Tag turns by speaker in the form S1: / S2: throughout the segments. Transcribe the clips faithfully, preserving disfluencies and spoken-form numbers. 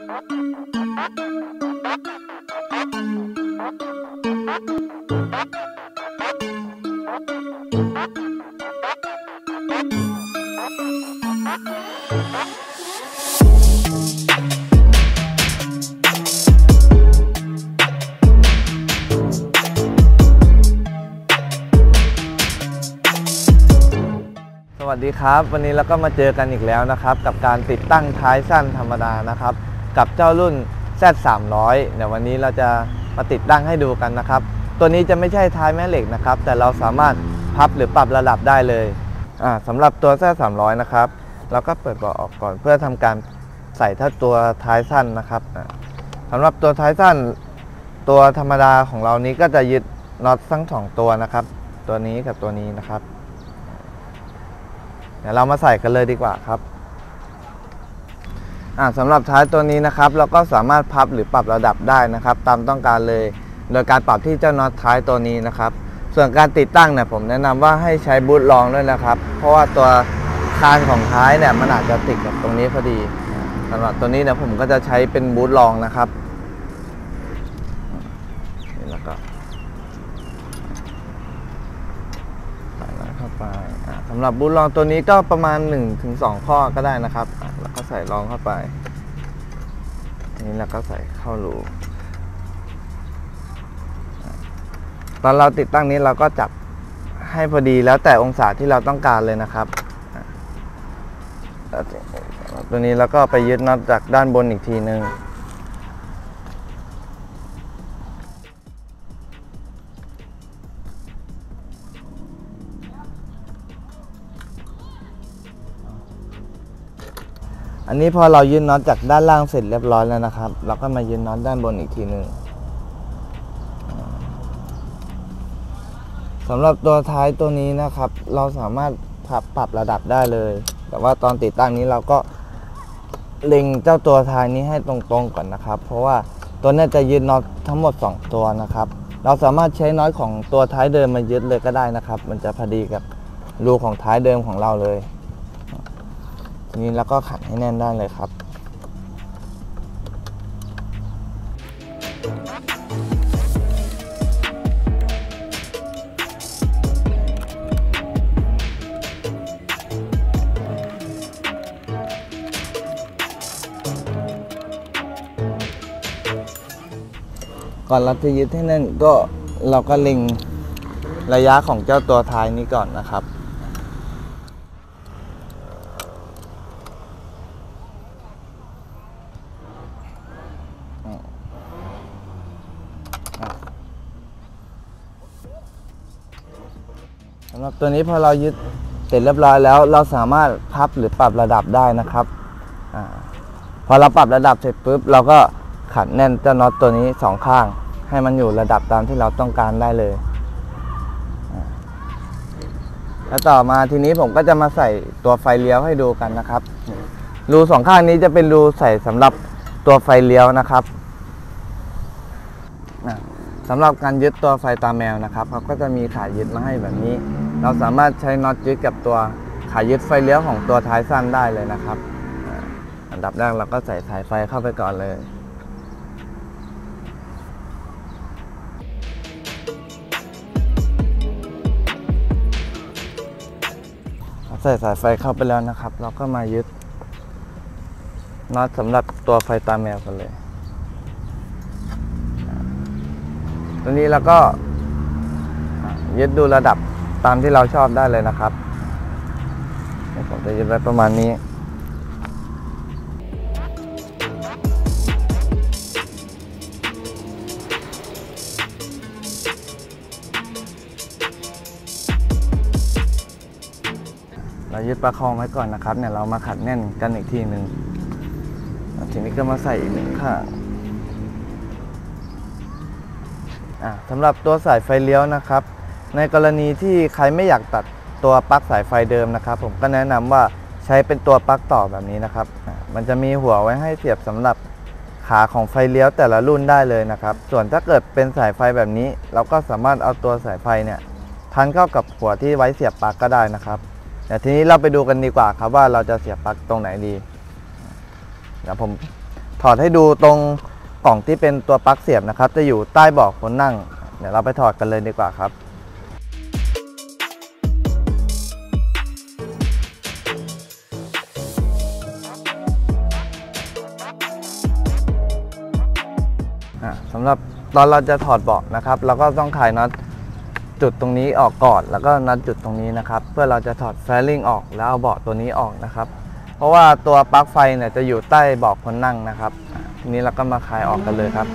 S1: สวัสดีครับวันนี้เราก็มาเจอกันอีกแล้วนะครับกับการติดตั้งท้ายสั้นธรรมดานะครับกับเจ้ารุ่น แซด สามร้อย เดี๋ยววันนี้เราจะมาติดตั้งให้ดูกันนะครับตัวนี้จะไม่ใช่ท้ายแม่เหล็กนะครับแต่เราสามารถพับหรือปรับระดับได้เลยอ่าสำหรับตัว แซด สามร้อย นะครับเราก็เปิดเบาะออกก่อนเพื่อทำการใส่ถ้าตัวท้ายสั้นนะครับสำหรับตัวท้ายสั้นตัวธรรมดาของเรานี้ก็จะยึดน็อตทั้งสองตัวนะครับตัวนี้กับตัวนี้นะครับเดี๋ยวเรามาใส่กันเลยดีกว่าครับอ่าสำหรับท้ายตัวนี้นะครับเราก็สามารถพับหรือปรับระดับได้นะครับตามต้องการเลยโดยการปรับที่เจ้าน็อตท้ายตัวนี้นะครับส่วนการติดตั้งเนี่ยผมแนะนำว่าให้ใช้บูทรองด้วยนะครับเพราะว่าตัวคานของท้ายเนี่ยมันอาจจะติดกับตรงนี้พอดีสำหรับตัวนี้เนี่ยผมก็จะใช้เป็นบูทรองนะครับนี่แล้วก็เข้าไปสำหรับบูทรองตัวนี้ก็ประมาณ หนึ่งถึงสอง ข้อก็ได้นะครับแล้วก็ใส่รองเข้าไปนี่แล้วก็ใส่เข้ารูตอนเราติดตั้งนี้เราก็จับให้พอดีแล้วแต่องศาที่เราต้องการเลยนะครับตัวนี้แล้วก็ไปยึดน็อตจากด้านบนอีกทีนึงอันนี้พอเรายึดน็อตจากด้านล่างเสร็จเรียบร้อยแล้วนะครับเราก็มายึดน็อตด้านบนอีกทีหนึ่งสำหรับตัวท้ายตัวนี้นะครับเราสามารถปรับปรับระดับได้เลยแต่ว่าตอนติดตั้งนี้เราก็เล็งเจ้าตัวท้ายนี้ให้ตรงๆก่อนนะครับเพราะว่าตัวนี้จะยึดน็อตทั้งหมดสองตัวนะครับเราสามารถใช้น็อตของตัวท้ายเดิมมายึดเลยก็ได้นะครับมันจะพอดีกับรูของท้ายเดิมของเราเลยนี้แล้วก็ขันให้แน่นได้เลยครับก่อนเราจะยึดให้แน่นก็เราก็เล็งระยะของเจ้าตัวท้ายนี้ก่อนนะครับสำหรับตัวนี้พอเรายึดเสร็จเรียบร้อยแล้วเราสามารถพับหรือปรับระดับได้นะครับอาพอเราปรับระดับเสร็จปุ๊บเราก็ขันแน่นเจ้าน็อตตัวนี้สองข้างให้มันอยู่ระดับตามที่เราต้องการได้เลยแล้วต่อมาทีนี้ผมก็จะมาใส่ตัวไฟเลี้ยวให้ดูกันนะครับรูสองข้างนี้จะเป็นรูใส่สำหรับตัวไฟเลี้ยวนะครับสำหรับการยึดตัวไฟตาแมวนะครับเขาก็จะมีขายึดมาให้แบบนี้เราสามารถใช้น็อตยึดกับตัวขายึดไฟเลี้ยวของตัวท้ายสั้นได้เลยนะครับอันดับแรกเราก็ใส่สายไฟเข้าไปก่อนเลยใส่สายไฟเข้าไปแล้วนะครับเราก็มายึดน็อตสำหรับตัวไฟตาแมวกันเลยตัวนี้เราก็ยึดดูระดับตามที่เราชอบได้เลยนะครับผมจะยึดไว้ประมาณนี้เรายึดประคองไว้ก่อนนะครับเนี่ยเรามาขัดแน่นกันอีกทีหนึ่งทีนี้ก็มาใส่อีกหนึ่งข้างสำหรับตัวสายไฟเลี้ยวนะครับในกรณีที่ใครไม่อยากตัดตัวปลั๊กสายไฟเดิมนะครับผมก็แนะนำว่าใช้เป็นตัวปลั๊กต่อแบบนี้นะครับมันจะมีหัวไว้ให้เสียบสำหรับขาของไฟเลี้ยวแต่ละรุ่นได้เลยนะครับส่วนถ้าเกิดเป็นสายไฟแบบนี้เราก็สามารถเอาตัวสายไฟเนี่ยพันเข้ากับหัวที่ไว้เสียบปลั๊กก็ได้นะครับเดี๋ยวทีนี้เราไปดูกันดีกว่าครับว่าเราจะเสียบปลั๊กตรงไหนดีเดี๋ยวผมถอดให้ดูตรงกล่องที่เป็นตัวปลั๊กเสียบนะครับจะอยู่ใต้เบาะคนนั่งเดี๋ยวเราไปถอดกันเลยดีกว่าครับสำหรับตอนเราจะถอดเบาะนะครับเราก็ต้องคลายน็อตจุดตรงนี้ออกก่อนแล้วก็น็อตจุดตรงนี้นะครับเพื่อเราจะถอดแฟลิ่งออกแล้วเอาเบาะตัวนี้ออกนะครับเพราะว่าตัวปลั๊กไฟเนี่ยจะอยู่ใต้เบาะคนนั่งนะครับทีนี้เราก็มาคลายออกกันเลยครับ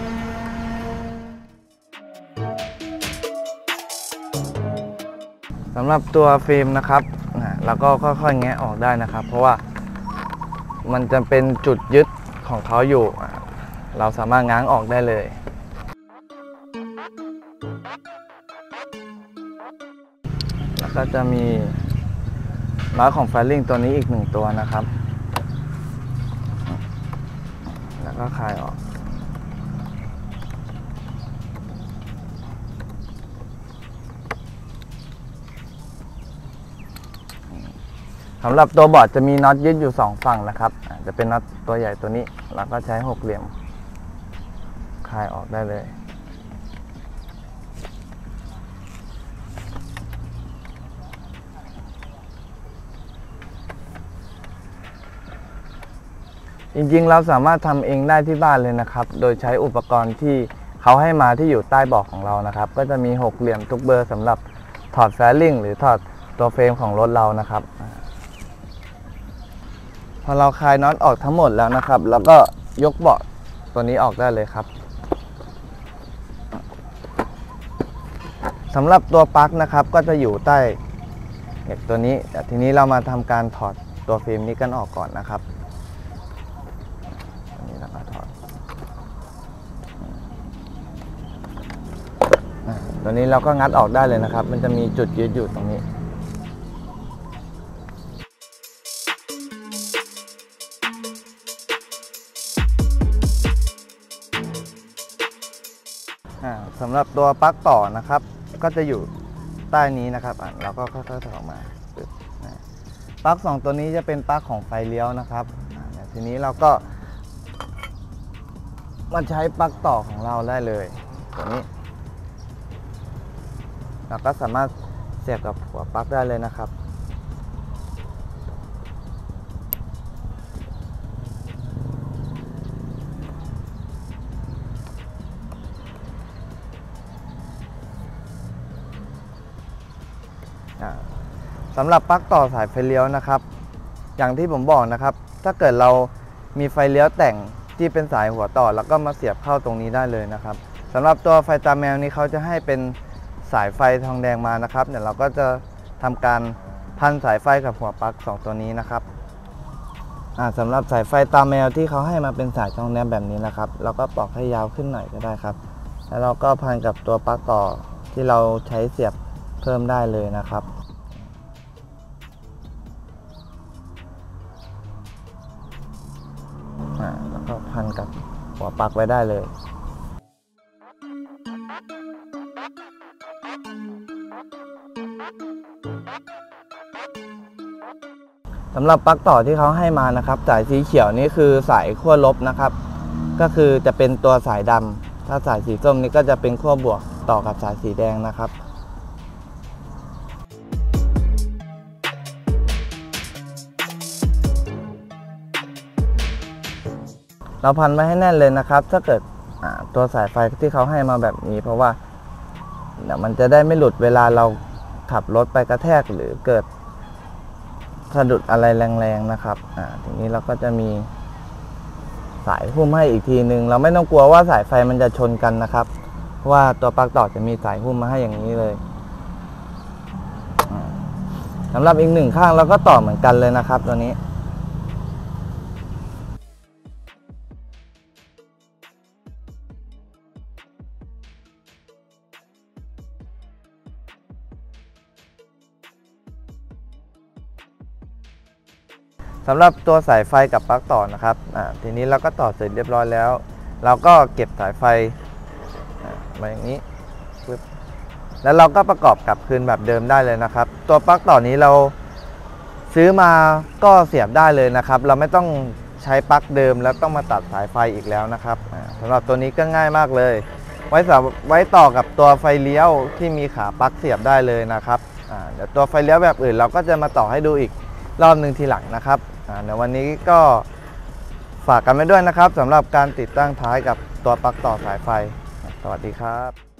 S1: สำหรับตัวฟิล์มนะครับเราก็ค่อยๆแงะออกได้นะครับเพราะว่ามันจะเป็นจุดยึดของเขาอยู่เราสามารถง้างออกได้เลยแล้วก็จะมีน็อตของแฟลิ่งตัวนี้อีกหนึ่งตัวนะครับแล้วก็คลายออกสำหรับตัวบอร์ดจะมีน็อตยึดอยู่สองฝั่งนะครับจะเป็นน็อตตัวใหญ่ตัวนี้แล้วก็ใช้หกเหลี่ยมคลายออกได้เลยจริงๆเราสามารถทำเองได้ที่บ้านเลยนะครับโดยใช้อุปกรณ์ที่เขาให้มาที่อยู่ใต้เบาะของเรานะครับก็จะมีหกเหลี่ยมทุกเบอร์สำหรับถอดแฟลิ่งหรือถอดตัวเฟรมของรถเรานะครับพอเราคลายน็อตออกทั้งหมดแล้วนะครับแล้วก็ยกเบาะตัวนี้ออกได้เลยครับสำหรับตัวปลั๊กนะครับก็จะอยู่ใต้เหล็กตัวนี้แต่ทีนี้เรามาทำการถอดตัวฟิล์มนี้กันออกก่อนนะครับตัวนี้เราก็ถอดตัวนี้เราก็งัดออกได้เลยนะครับมันจะมีจุดยึดอยู่ตรงนี้สำหรับตัวปลั๊กต่อนะครับก็จะอยู่ใต้นี้นะครับเราก็ค่อยๆถอดออกมาปลั๊กสองตัวนี้จะเป็นปลั๊กของไฟเลี้ยวนะครับทีนี้เราก็มาใช้ปลั๊กต่อของเราได้เลยตัวนี้เราก็สามารถเสียบกับหัวปลั๊กได้เลยนะครับสำหรับปลั๊กต่อสายไฟเลี้ยวนะครับอย่างที่ผมบอกนะครับถ้าเกิดเรามีไฟเลี้ยวแต่งที่เป็นสายหัวต่อแล้วก็มาเสียบเข้าตรงนี้ได้เลยนะครับสำหรับตัวไฟตาแมวนี้เขาจะให้เป็นสายไฟทองแดงมานะครับเดี๋ยวเราก็จะทำการพันสายไฟกับหัวปลั๊กสองตัวนี้นะครับสำหรับสายไฟตาแมวที่เขาให้มาเป็นสายทองแดงแบบนี้นะครับเราก็ปอกให้ยาวขึ้นหน่อยก็ได้ครับแล้วเราก็พันกับตัวปลั๊กต่อที่เราใช้เสียบเพิ่มได้เลยนะครับแล้วก็พันกับหัวปลั๊กไว้ได้เลยสำหรับปลั๊กต่อที่เขาให้มานะครับสายสีเขียวนี่คือสายขั้วลบนะครับก็คือจะเป็นตัวสายดำถ้าสายสีส้มนี่ก็จะเป็นขั้วบวกต่อกับสายสีแดงนะครับเราพันไว้ให้แน่นเลยนะครับถ้าเกิดตัวสายไฟที่เขาให้มาแบบนี้เพราะว่าเดี๋ยวมันจะได้ไม่หลุดเวลาเราขับรถไปกระแทกหรือเกิดสะดุดอะไรแรงๆนะครับอ่าทีนี้เราก็จะมีสายหุ้มให้อีกทีนึงเราไม่ต้องกลัวว่าสายไฟมันจะชนกันนะครับเพราะว่าตัวปลั๊กต่อจะมีสายหุ้มมาให้อย่างนี้เลยสำหรับอีกหนึ่งข้างเราก็ต่อเหมือนกันเลยนะครับตัวนี้สำหรับตัวสายไฟกับปลั๊กต่อนะครับทีนี้เราก็ต่อเสร็จเรียบร้อยแล้วเราก็เก็บสายไฟมาอย่างนี้แล้วเราก็ประกอบกลับคืนแบบเดิมได้เลยนะครับตัวปลั๊กต่อนี้เราซื้อมาก็เสียบได้เลยนะครับเราไม่ต้องใช้ปลั๊กเดิมแล้วต้องมาตัดสายไฟอีกแล้วนะครับสำหรับตัวนี้ก็ง่ายมากเลยไว้สาไว้ต่อกับตัวไฟเลี้ยวที่มีขาปลั๊กเสียบได้เลยนะครับเดี๋ยวตัวไฟเลี้ยวแบบอื่นเราก็จะมาต่อให้ดูอีกรอบหนึ่งทีหลังนะครับในวันนี้ก็ฝากกันไว้ด้วยนะครับสำหรับการติดตั้งท้ายกับตัวปลั๊กต่อสายไฟสวัสดีครับ